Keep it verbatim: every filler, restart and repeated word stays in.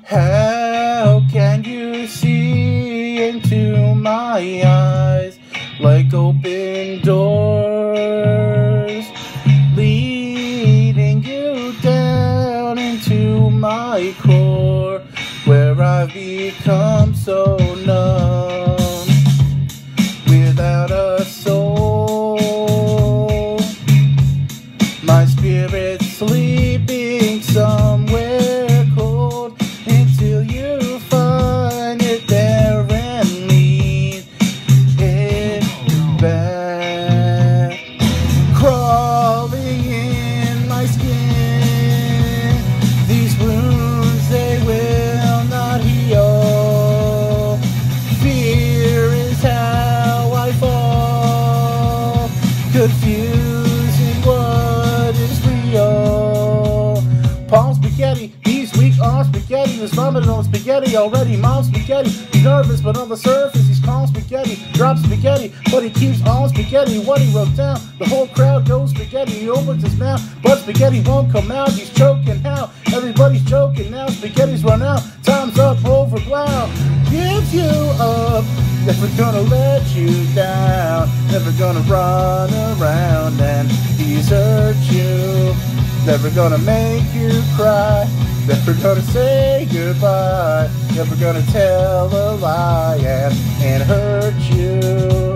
How can you see into my eyes like open doors, leading you down into my core, where I've become so numb, without a soul, my spirit sleeping somewhere cold, until you find it there and lead it back, crawling in my skin. These wounds, they will not heal. Fear is how I fall, confusing what is real. Palm spaghetti, he's weak on spaghetti. He's vomiting on spaghetti already. Mom spaghetti, he's nervous, but on the surface he's calm spaghetti. Drops spaghetti, but he keeps on spaghetti. What he wrote down, the whole crowd goes spaghetti. He opens his mouth, but spaghetti won't come out. He's choking how? Everybody's choking now. Spaghetti's run out, time's up, over ground. Gives you up, never gonna let you down, never gonna run around and desert you, never gonna make you cry, never gonna say goodbye, never gonna tell a lie and, and hurt you.